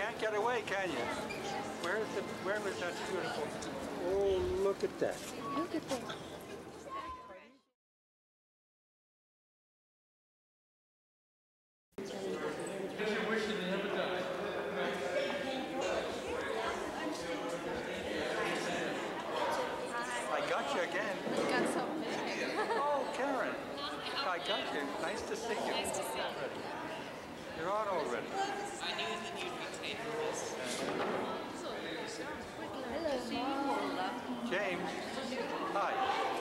can't get away, can you? Where was that beautiful? Oh, look at that. Look at that. I got you again. You got something. Oh, Karen. I got you. Nice to see you. Nice to see you. You're on already. I knew that you'd be taking this. James. Hi.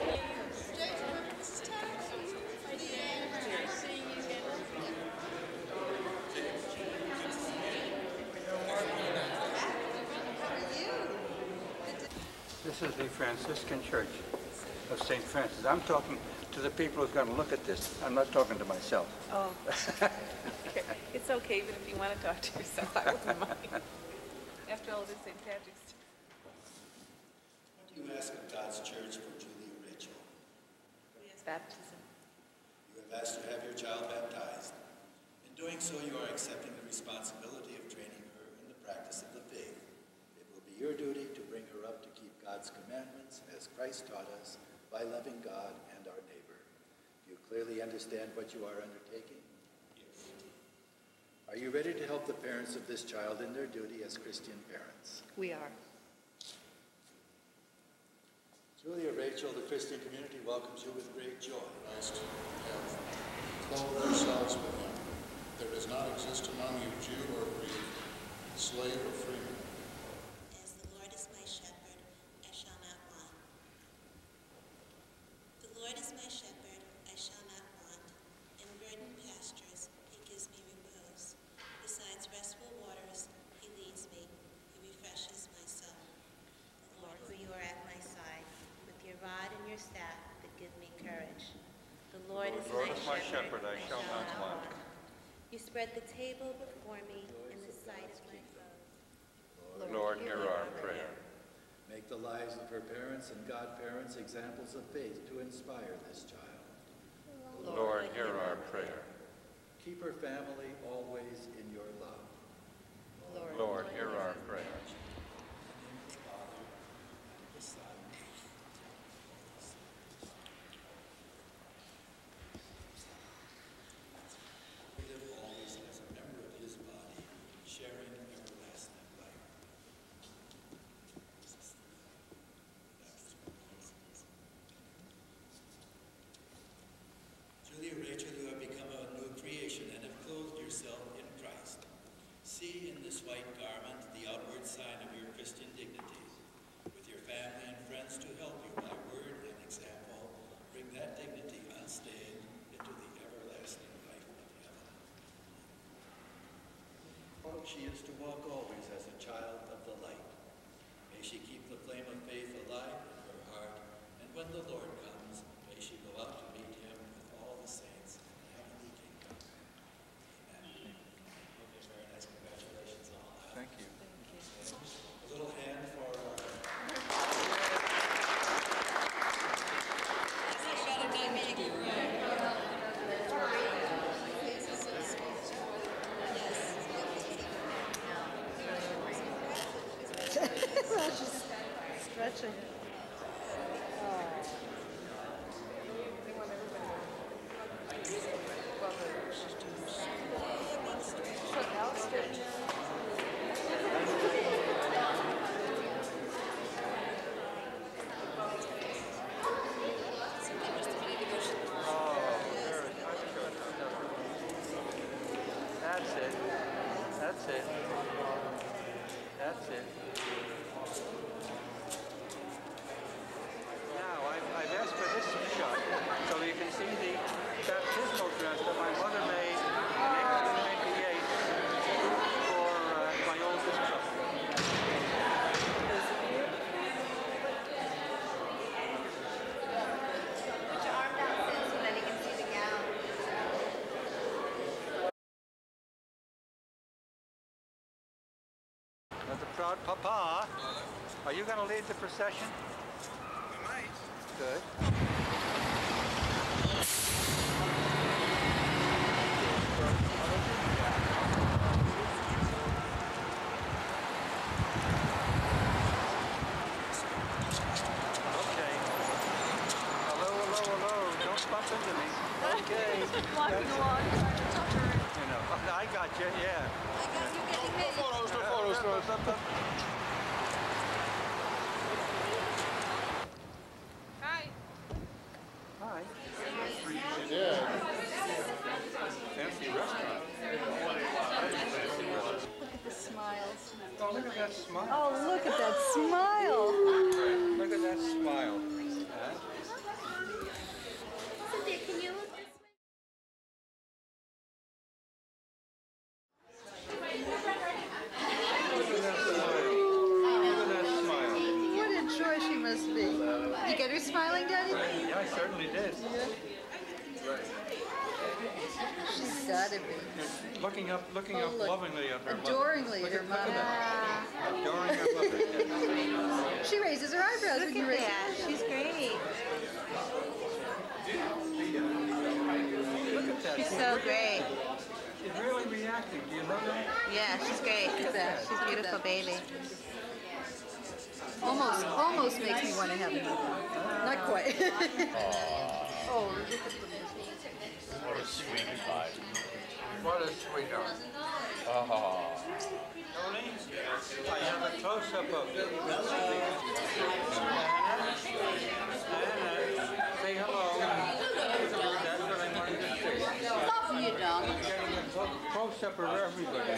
This is the Franciscan Church of St. Francis. I'm talking to the people who's going to look at this. I'm not talking to myself. Oh, okay. It's okay, even if you want to talk to yourself, I wouldn't mind. After all, it is St. Patrick's Day. What do you ask of God's church for Julia Rachel? Baptism. You have asked to have your child baptized. In doing so, you are accepting the responsibility of training her in the practice of the faith. It will be your duty to bring her up to keep God's commandments as Christ taught us by loving God and our neighbor. Do you clearly understand what you are undertaking? Yes. Are you ready to help the parents of this child in their duty as Christian parents? We are. Julia Rachel, the Christian community welcomes you with great joy. Christ have clothed ourselves with him. There does not exist among you Jew or Greek, slave or freeman. As the Lord is my shepherd, I shall not want. The Lord is my shepherd, I shall not want. In verdant pastures he gives me repose. Besides restful waters he leads me. He refreshes my soul. Lord, for you are at my side, with your rod and your staff that give me courage. The Lord is my shepherd, I shall not want. You spread the table before me in the sight of my foes. Lord, hear our prayer. Make the lives of her parents and godparents examples of faith to inspire this child. Lord, hear our prayer. Keep her family always in your love. Lord, hear our prayer. Live always as a member of his body, sharing everlasting life. Julia Rachel, you have become a new creation and have clothed yourself in Christ. See in this white garment the outward sign of your Christian dignity. With your family and friends to help you by word and example, bring that dignity unstained into the everlasting life of heaven. She is to walk always as a child of the light. May she keep the flame of faith alive in her heart, and when the Lord comes, may she go out to meet him with all the saints in the heavenly kingdom. Amen. Okay, very nice. Congratulations all. Thank you. A little hand for Just stretching. That's it. That's it. That's it. Now, I've asked for this shot so you can see the baptismal dress that my mother made in 1898 for my oldest son. Put your arm down so that he can see the gown. Now, the proud papa, are you going to lead the procession? I might. Good. listen to me. Okay. Walking along, trying to tuck her in. You know, I got you, yeah. No photos, no photos, no. Hi. Hi. Yeah. Fancy restaurant. Look at the smiles. Oh, look at that smile. Oh, look at that smile. Look at that smile. Huh? Cynthia, can you look this way? Look at that smile. Look at that smile. What a joy she must be. You get her smiling, Daddy? Yeah, I certainly did. She's gotta be. Looking up Look. lovingly at her mother. Adoringly at her Look at mother. that. Adoring her mother. She raises her eyebrows when you raise her. She's great. Look at that. She's so great. She's really reacting. Do you know that? Yeah, she's great. that. She's a beautiful baby. Almost makes me want to have another. Not quite. Oh, look at the What a sweetie pie. What a sweetheart. Tony, I have a close-up of you. Say hello. That's what I wanted to say. You don't. I'm getting a close-up of everybody.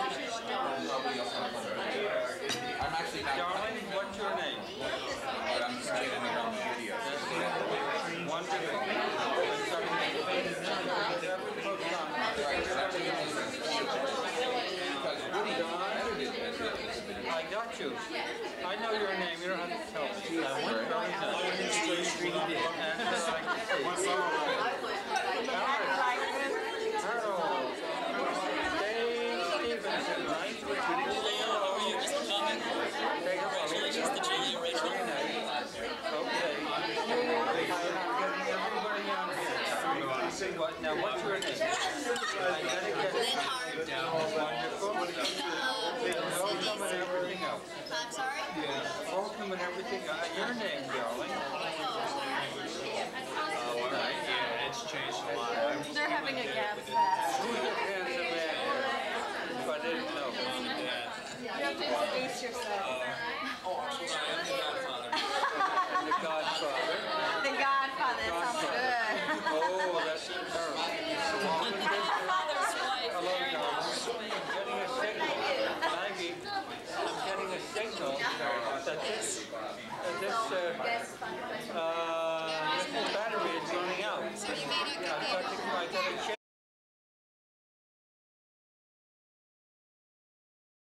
I'm actually not Darling, what's your name? but I'm just kidding around the video. Wonderful. I got you. I know your name. You don't have to tell me. I went very nice. Harold. Dave Stevenson, right? Take a photo. Very nice. Okay. I'm getting everybody on here. Now, what's your name? I gotta get it. Wonderful. Welcome and everything else. I'm sorry? Welcome and everything. Your name, darling. Yeah, it's changed a lot. They're having a gab fest. Who's the handsome man here? If I didn't know. You have to introduce yourself. And the Godfather. The Godfather. That sounds good. Oh, that's terrible. Hello, darling. I'm getting a signal that this